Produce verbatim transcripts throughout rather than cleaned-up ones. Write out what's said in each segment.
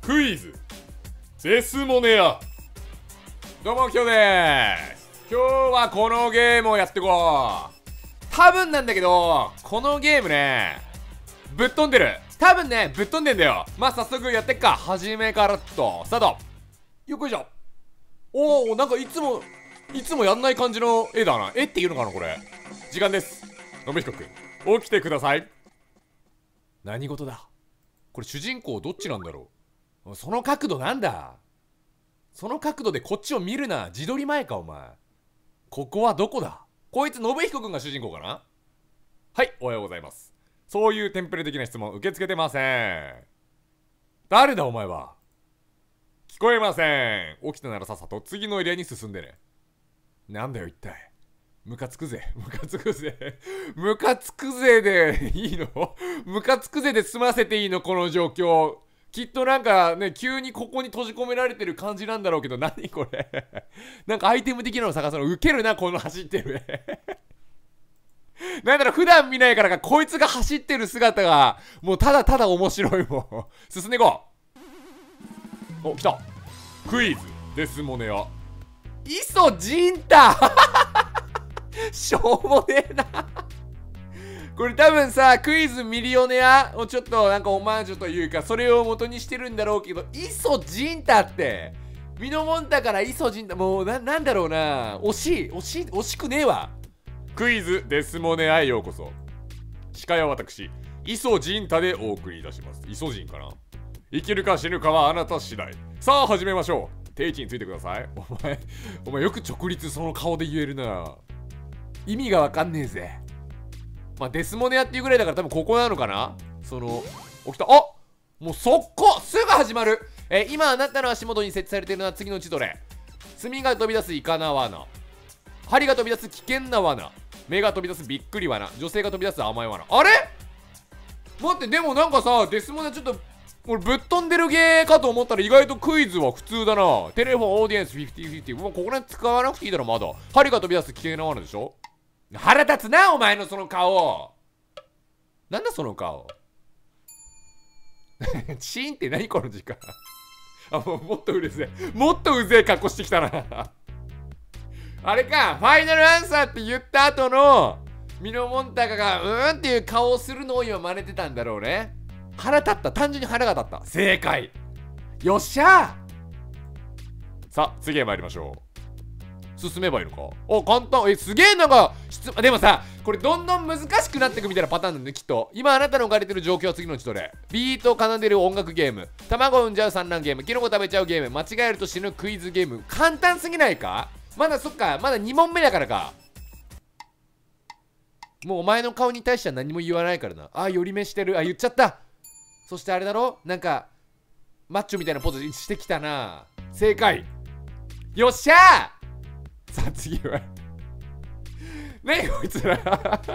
クイズデスモネア。どうもきょうでーす。今日はこのゲームをやってこう。多分なんだけどこのゲームねぶっ飛んでる。多分ねぶっ飛んでんだよ。まあ早速やってっか。初めからっとスタート。よっこいしょ。おお、なんかいつもいつもやんない感じの絵だな。絵っていうのかなこれ。時間です。のぶひこくん起きてください。何事だこれ。主人公どっちなんだろう。その角度なんだ。その角度でこっちを見るな。自撮り前かお前。ここはどこだ。こいつ信彦くんが主人公かな。はい、おはようございます。そういうテンプレ的な質問受け付けてません。誰だお前は。聞こえません。起きたならさっさと次のエリアに進んでね。なんだよ一体。ムカつくぜ。ムカつくぜ。ムカつくぜでいいの。ムカつくぜで済ませていいのこの状況。きっとなんかね、急にここに閉じ込められてる感じなんだろうけど、何これ。なんかアイテム的なの探すのウケるな、この走ってる絵。なんだろう、普段見ないからか、こいつが走ってる姿が、もうただただ面白いもん。進んでいこう。お、来た。クイズデスモネア。イソジンタしょうもねえな。これ多分さ、クイズミリオネアをちょっとなんかオマージュというか、それを元にしてるんだろうけど、イソジンタってミノモンタからイソジンタ、もう な, なんだろうな。惜しい惜しい惜しくねえわ。クイズデスモネアへようこそ。司会は私イソジンタでお送りいたします。イソジンかな。生きるか死ぬかはあなた次第。さあ始めましょう。定位置についてください。お前お前よく直立その顔で言えるな。意味がわかんねえぜ。まあ、デスモネアっていうぐらいだから多分ここなのかな。その起きた。あ、もう速攻すぐ始まる。えー、今あなたの足元に設置されているのは次のうちどれ。墨が飛び出すイカナ罠、針が飛び出す危険な罠、目が飛び出すびっくり罠、女性が飛び出す甘い罠。あれ待って、でもなんかさ、デスモネアちょっとこれぶっ飛んでるゲーかと思ったら意外とクイズは普通だな。テレフォンオーディエンスフィフティーフィフティー。もうここら辺使わなくていいだろ。まだ針が飛び出す危険な罠でしょ。腹立つなお前のその顔。なんだその顔。チーンって何この時間。あ、もうもっとうるせえ。もっとうぜえ格好してきたな。あれか、ファイナルアンサーって言った後のミノモンタカがうーんっていう顔をするのを今真似てたんだろうね。腹立った。単純に腹が立った。正解。よっしゃー。さあ次へ参りましょう。進めばいいのか。お、簡単。え、すげえなんか質でもさ、これどんどん難しくなっていくみたいなパターンなんだねきっと。今あなたの置かれてる状況は次のうちどれ。ビートを奏でる音楽ゲーム、卵を産んじゃう産卵ゲーム、キノコ食べちゃうゲーム、間違えると死ぬクイズゲーム。簡単すぎないか。まだそっか、まだに問目だからか。もうお前の顔に対しては何も言わないからな。あ、寄り目してる。あ、言っちゃった。そしてあれだろ、なんかマッチョみたいなポーズしてきたな。正解。よっしゃー。さあ次は何こいつら。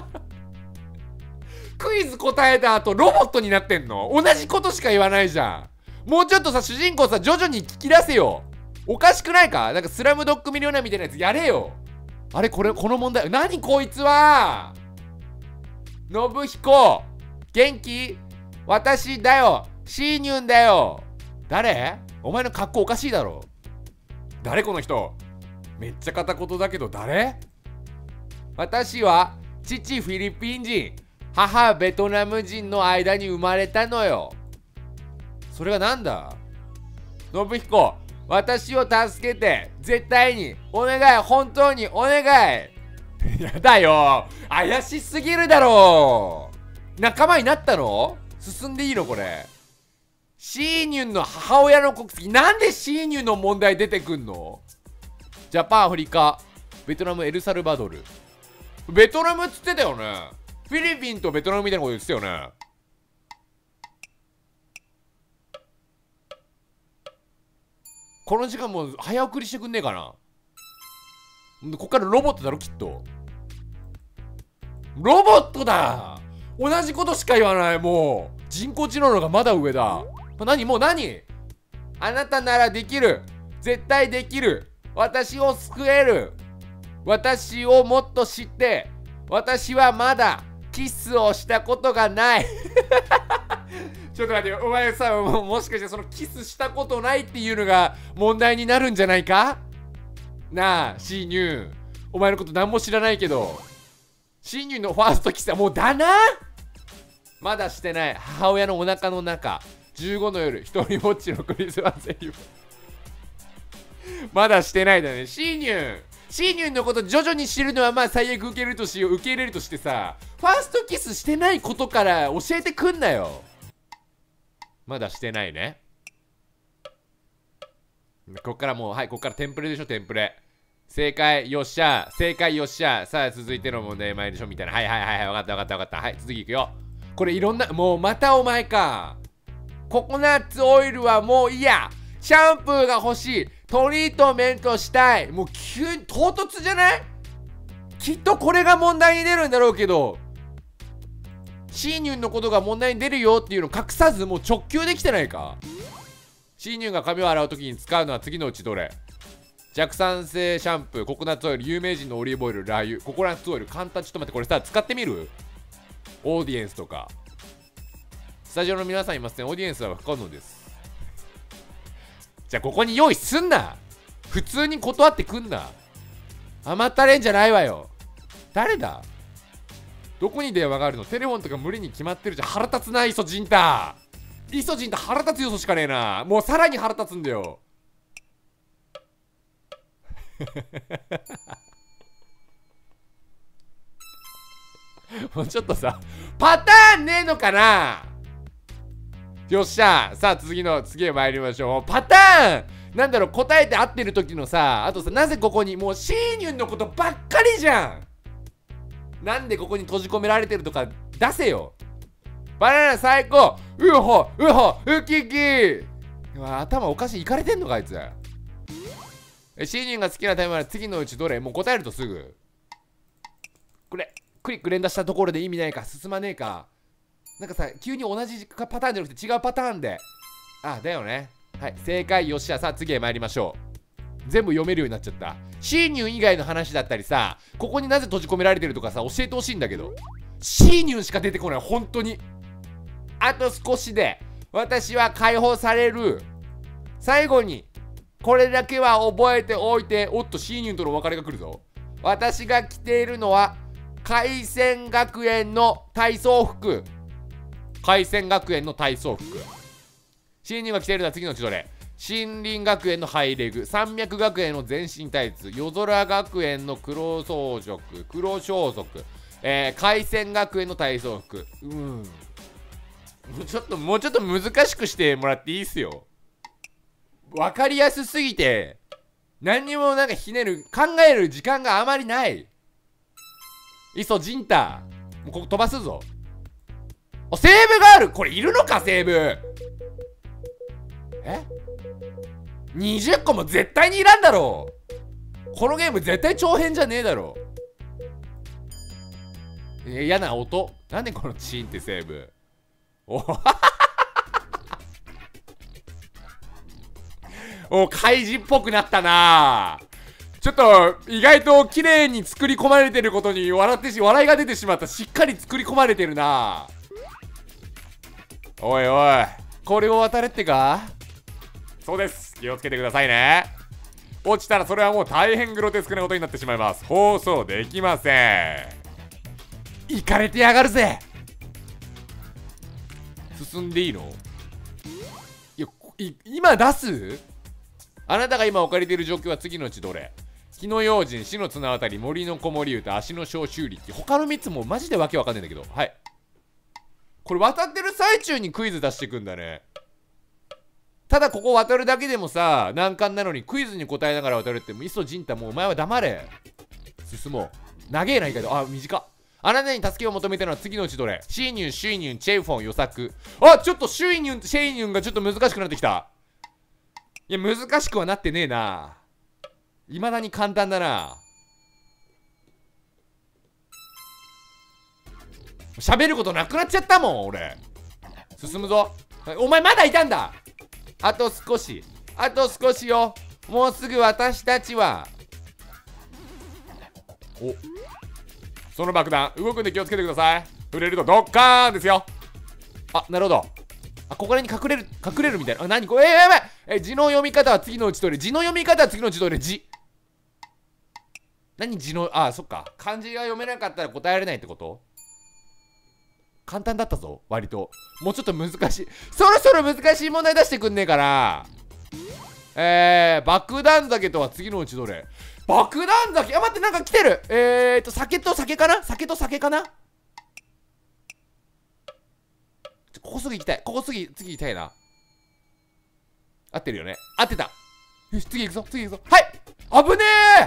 クイズ答えた後ロボットになってんの。同じことしか言わないじゃん。もうちょっとさ、主人公さ徐々に聞き出せよ。おかしくないか。なんかスラムドッグミリオネアみたいなやつやれよ。あれこれこの問題何こいつは。信彦元気。私だよ。シーニュンだよ。誰。お前の格好おかしいだろ。誰この人。めっちゃ片言だけど誰。私は父フィリピン人、母ベトナム人の間に生まれたのよ。それがなんだ。信彦、私を助けて。絶対にお願い。本当にお願い。やだよ、怪しすぎるだろう。仲間になったの。進んでいいのこれ。シーニュンの母親の国籍。なんでシーニュンの問題出てくんの。ジャパン、アフリカ、ベトナム、エルサルバドル。ベトナムっつってたよね。フィリピンとベトナムみたいなこと言ってたよね。この時間もう早送りしてくんねえかな。こっからロボットだろきっと。ロボットだ。同じことしか言わない。もう人工知能の方がまだ上だ。何もう何。あなたならできる。絶対できる。私を救える。私をもっと知って。私はまだキスをしたことがない。ちょっと待ってよ、お前さ、ももしかしてそのキスしたことないっていうのが問題になるんじゃないかなあ、シーニュー。お前のこと何も知らないけど、シーニューのファーストキスはもうだな。まだしてない。母親のお腹の中、じゅうごの夜、一人ぼっちのクリスマスイブ。まだしてないだね。シーニューシーニューのこと徐々に知るのはまあ最悪受けるとしよう、受け入れるとしてさ、ファーストキスしてないことから教えてくんなよ。まだしてないね。こっからもう、はい、こっからテンプレでしょ、テンプレ。正解、よっしゃ。正解、よっしゃ。さあ、続いての問題参りましょう、みたいな。はいはいはいはい、わかったわかったわかった。はい、次いくよ。これいろんな、もうまたお前か。ココナッツオイルはもういいや。シャンプーが欲しい。トリートメントしたい。もう急に唐突じゃない？きっとこれが問題に出るんだろうけど、シーニュンのことが問題に出るよっていうのを隠さず、もう直球できてないか？シーニュンが髪を洗うときに使うのは次のうちどれ？弱酸性シャンプー、ココナッツオイル、有名人のオリーブオイル、ラー油、ココナッツオイル、簡単。ちょっと待って、これさ、使ってみる？オーディエンスとか。スタジオの皆さんいますね。オーディエンスは不可能です。じゃあここに用意すんな。普通に断ってくんな。甘ったれんじゃないわよ。誰だ？どこに電話があるの？テレフォンとか無理に決まってるじゃん。腹立つな、イソジンタ。イソジンタ腹立つ要素しかねえな。もうさらに腹立つんだよ。もうちょっとさ、パターンねえのかな。よっしゃ。さあ次の次へ参りましょう。パターンなんだろう、答えて合ってる時のさ、あとさ、なぜここにもうシーニュンのことばっかりじゃん。なんでここに閉じ込められてるとか出せよ。バナナ最高。ウホウホウキキ。頭おかしい。いかれてんのかあいつ。シーニュンが好きな食べ物は次のうちどれ？もう答えるとすぐこれクリック連打したところで意味ないか、進まねえか。なんかさ、急に同じパターンじゃなくて違うパターンで。あ、だよね。はい、正解。よっしゃ。さあ次へ参りましょう。全部読めるようになっちゃった。シーニュン以外の話だったりさ、ここになぜ閉じ込められてるとかさ、教えてほしいんだけど、シーニュンしか出てこない。本当に。あと少しで私は解放される。最後にこれだけは覚えておいて。おっと、シーニュンとのお別れが来るぞ。私が着ているのは海鮮学園の体操服。海鮮学園の体操服。シーニュンが着ているのは次のうちどれ？森林学園のハイレグ、山脈学園の全身タイツ、夜空学園の黒装束、黒装束、えー、海鮮学園の体操服。うん。もうちょっと、もうちょっと難しくしてもらっていいっすよ。わかりやすすぎて、何にもなんかひねる、考える時間があまりない。いっそジンタ。もうここ飛ばすぞ。あ、セーブがある。これいるのか、セーブ。え ?にじゅっ 個も絶対にいらんだろう。このゲーム絶対長編じゃねえだろう。嫌な音。なんでこのチーンってセーブ。おお、怪人っぽくなったな。ちょっと意外と綺麗に作り込まれてることに笑ってし笑いが出てしまった。しっかり作り込まれてるな。おいおい、これを渡れってか。そうです、気をつけてくださいね。落ちたらそれはもう大変グロテスクなことになってしまいます。放送できません。いかれてやがるぜ。進んでいいの？いや、い今出す？あなたが今置かれている状況は次のうちどれ？火の用心、死の綱渡り、森の子守歌、足の消臭力。他のみっつもマジでわけわかんないんだけど。はい。これ渡ってる最中にクイズ出していくんだね。ただここ渡るだけでもさ、難関なのにクイズに答えながら渡るって、もういっそジンタ、もうお前は黙れ。進もう。長えな、意外と。あ、短っ。あなたに助けを求めてるのは次のうちどれ？シーニュン、シュイニュン、チェイフォン、予作。あ、ちょっとシュイニュン、シェイニュンがちょっと難しくなってきた。いや、難しくはなってねえな。未だに簡単だな。喋ることなくなっちゃったもん、俺。進むぞ。お前まだいたんだ。あと少し。あと少しよ。もうすぐ私たちは。お、その爆弾動くんで気をつけてください。触れるとドッカーンですよ。あ、なるほど。 あ、ここらに隠れる、隠れるみたいな。あ、なにこれ、えー、やばいえ、字の読み方は次のうちどれ？字の読み方は次のうちどれ？字。何字の、あ、そっか。漢字が読めなかったら答えられないってこと？簡単だったぞ、割と。もうちょっと難しい。そろそろ難しい問題出してくんねえから。えー、爆弾酒とは次のうちどれ？爆弾酒、あ、待って、なんか来てる。えーと、酒と酒かな？酒と酒かな？ここすぐ行きたい。ここ次、次行きたいな。合ってるよね。合ってた。よし、次行くぞ、次行くぞ。はい、危ね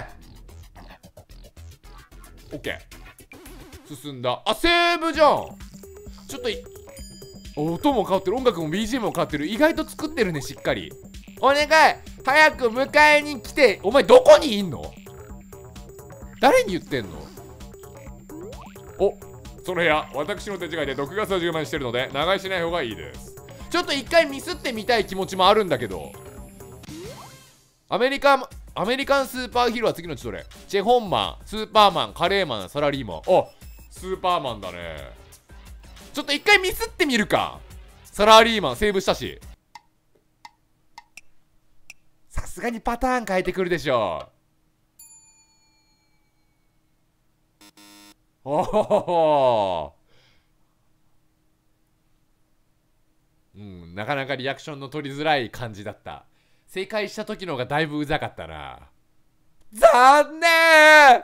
え。オッケー。進んだ。あ、セーブじゃん。ちょっとい、音も変わってる。音楽も ビージーエム も変わってる。意外と作ってるね、しっかり。お願い、早く迎えに来て。お前どこにいんの？誰に言ってんの？お、その部屋、私の手違いで毒ガスを充満してるので長居しない方がいいです。ちょっと一回ミスってみたい気持ちもあるんだけど。アメリカアメリカンスーパーヒーローは次のうちどれ？チェホンマン、スーパーマン、カレーマン、サラリーマン。あ、スーパーマンだね。ちょっと一回ミスってみるか。サラリーマンセーブしたし。さすがにパターン変えてくるでしょ。おお、うん、なかなかリアクションの取りづらい感じだった。正解した時の方がだいぶうざかったな。残念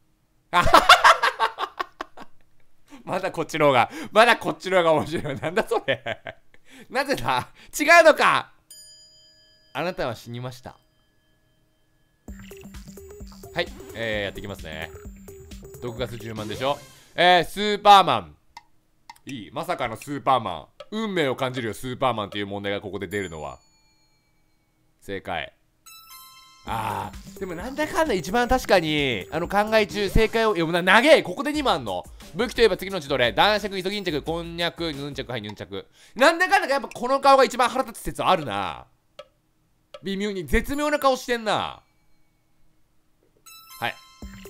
まだこっちの方がまだこっちの方が面白い。なんだそれなぜだ？違うのか。あなたは死にました。はい、えー、やっていきますね。毒ガスじゅうまんでしょ。えー、スーパーマン。いい、まさかのスーパーマン。運命を感じるよ、スーパーマンっていう問題がここで出るのは。正解。あー、でもなんだかんだ一番確かにあの考え中正解を読むな。長え。ここでにまんあんの。武器といえば次のうちどれ？男爵、イソギンチャク、こんにゃく、ヌンチャク、はい、ヌンチャク。なんだかんだやっぱこの顔が一番腹立つ説あるな。微妙に絶妙な顔してんな。はい、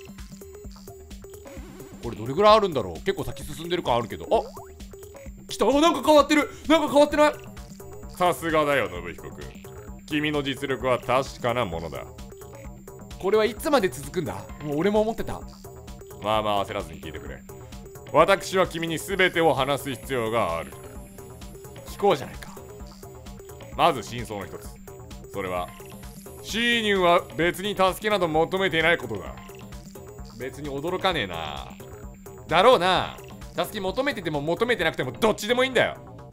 これどれぐらいあるんだろう。結構先進んでる感あるけど。あ、来た。なんか変わってる。なんか変わってない。さすがだよ、信彦君。君の実力は確かなものだ。これはいつまで続くんだ？もう俺も思ってた。まあまあ焦らずに聞いてくれ。私は君に全てを話す必要がある。聞こうじゃないか。まず真相の一つ。それはシーニュンは別に助けなど求めていないことだ。別に驚かねえな。だろうな。助け求めてても求めてなくてもどっちでもいいんだよ。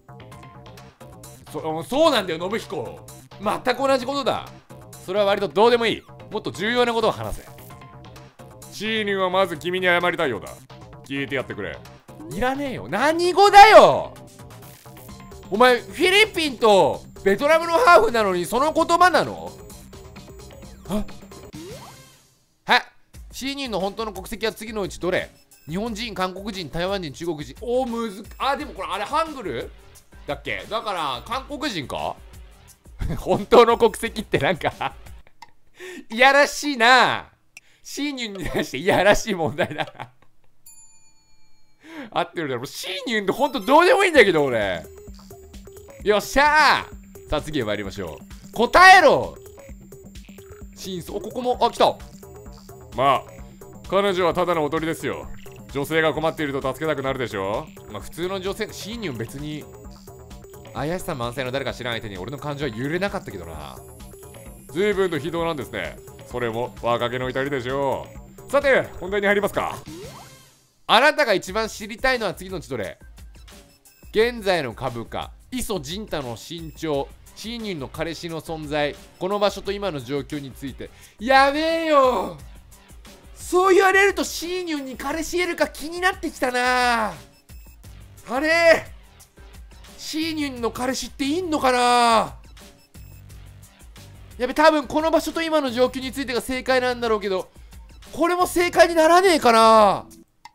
そ、そうなんだよ、信彦。全く同じことだ。それは割とどうでもいい。もっと重要なことを話せ。シーニュンはまず君に謝りたいようだ。聞いてやってくれ。いらねえよ。何語だよ。お前フィリピンとベトナムのハーフなのにその言葉なの？ははシーニュンの本当の国籍は次のうちどれ？日本人、韓国人、台湾人、中国人。おー、むずっ。あ、でもこれあれハングルだっけ？だから韓国人か本当の国籍ってなんかいやらしいな。シーニュンに対していやらしい問題だな合ってるだろ。シーニュンってほんとどうでもいいんだけど俺。よっしゃー。さあ次へ参りましょう。答えろ。真相。ここも、あ、来た。まあ彼女はただのおとりですよ。女性が困っていると助けたくなるでしょ。まあ普通の女性。シーニュン別に怪しさ満載の誰か知らない相手に俺の感情は揺れなかったけどな。随分と非道なんですね。それも若気の至りでしょう。さて本題に入りますか。あなたが一番知りたいのは次のうちどれ？現在の株価、イソジンタの身長、シーニュンの彼氏の存在、この場所と今の状況について。やべえよ。そう言われるとシーニュンに彼氏いるか気になってきたな。あれ、シーニュンの彼氏っていんのかな。やべ、多分この場所と今の状況についてが正解なんだろうけど、これも正解にならねえかな。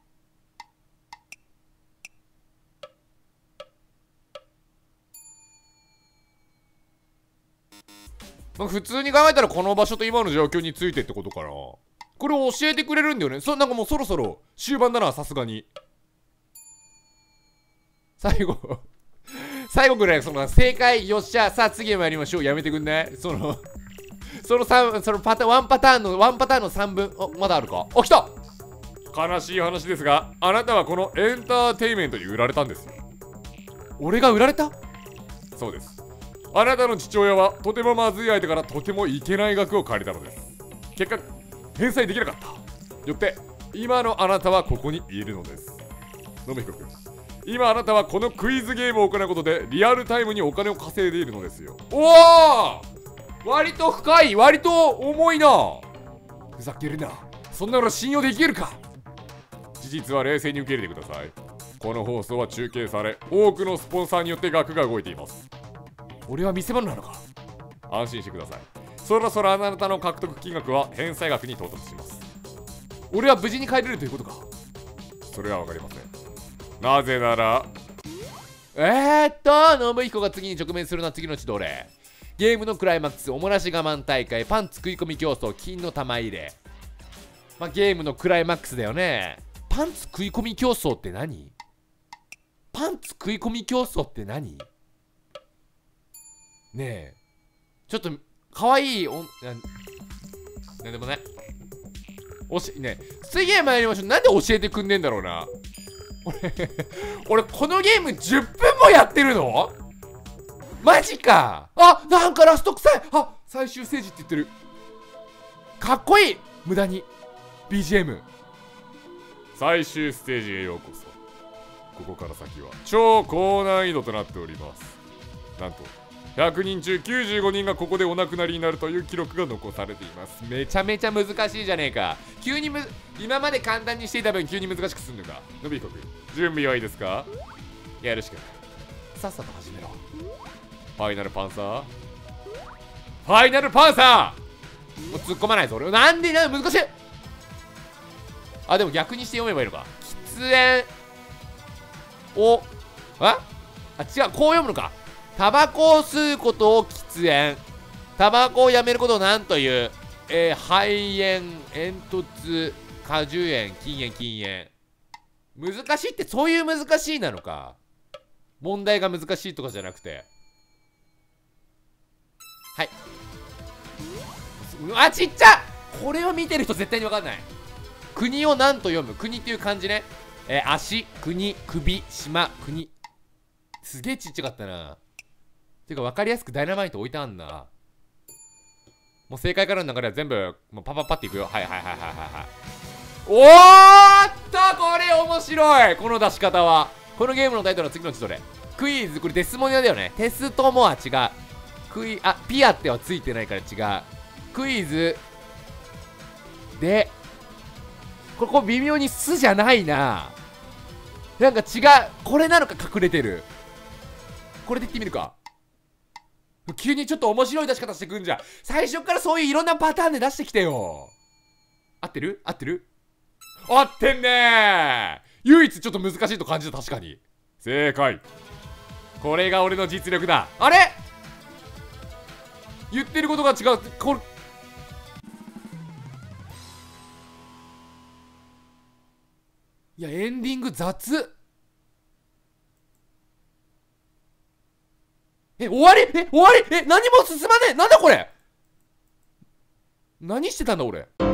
まあ、普通に考えたらこの場所と今の状況についてってことかな。これを教えてくれるんだよね。そ、なんかもうそろそろ終盤だな、さすがに。最後最後ぐらいその正解よっしゃさあ次へ参りましょうやめてくんねそのそのさんそのパターンワンパターンのワンパターンのさんぶんおまだあるかあ来た悲しい話ですがあなたはこのエンターテイメントに売られたんですよ俺が売られたそうですあなたの父親はとてもまずい相手からとてもいけない額を借りたのです結果返済できなかったよって今のあなたはここにいるのです野辺君今あなたはこのクイズゲームを行うことでリアルタイムにお金を稼いでいるのですよおお割と深い割と重いなふざけるなそんなの信用できるか事実は冷静に受け入れてくださいこの放送は中継され多くのスポンサーによって額が動いています俺は見せ物なのか安心してくださいそろそろあなたの獲得金額は返済額に到達します俺は無事に帰れるということかそれは分かりませんなぜならえー、っと信彦が次に直面するのは次のうちどれゲームのクライマックスおもらし我慢大会パンツ食い込み競争金の玉入れまあゲームのクライマックスだよねパンツ食い込み競争って何パンツ食い込み競争って何ねえちょっとかわいいおんななんでもないおしね次へ参りましょうなんで教えてくんねえんだろうな俺俺このゲームじゅっぷんもやってるのマジかあなんかラスト臭いあ最終ステージって言ってるかっこいい無駄に ビージーエム 最終ステージへようこそここから先は超高難易度となっておりますなんとひゃくにん中きゅうじゅうごにんがここでお亡くなりになるという記録が残されていますめちゃめちゃ難しいじゃねえか急にむ今まで簡単にしていた分急に難しくすんのかのびこく準備はいいですかやるしかないさっさと始めろファイナルパンサーファイナルパンサーもう突っ込まないぞ俺なんでな難しいあでも逆にして読めばいいのか喫煙をああ違うこう読むのかタバコを吸うことを喫煙タバコをやめることを何という、えー、肺炎煙突果樹炎禁煙禁煙難しいってそういう難しいなのか問題が難しいとかじゃなくてはいあちっちゃこれを見てる人絶対に分かんない国を何と読む国っていう漢字ねえー、足国首島国すげえちっちゃかったなてか分かりやすくダイナマイト置いてあんなもう正解からの流れは全部もうパパパっていくよはいはいはいはいはいはいおーっとこれ面白いこの出し方はこのゲームのタイトルの次のうちどれクイズこれデスモニアだよねテストモア違うクイあピアってはついてないから違うクイズでここ微妙にスじゃないななんか違うこれなのか隠れてるこれでいってみるか急にちょっと面白い出し方してくんじゃん最初からそういういろんなパターンで出してきてよ合ってる合ってる合ってんねー唯一ちょっと難しいと感じた確かに正解これが俺の実力だあれ言ってることが違うこれいやエンディング雑え終わりえ終わりえ何も進まねえなんだこれ何してたんだ俺